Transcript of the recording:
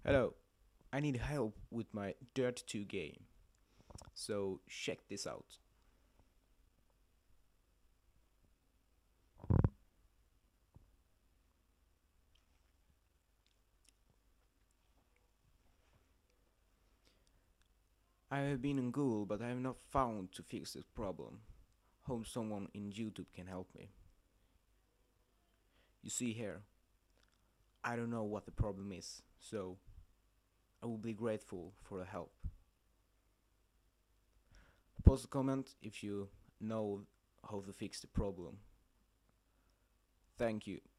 Hello, I need help with my Dirt 2 game. So check this out. I have been on Google but I have not found to fix this problem. Hope someone in YouTube can help me. You see here, I don't know what the problem is, so I will be grateful for the help. Post a comment if you know how to fix the problem. Thank you.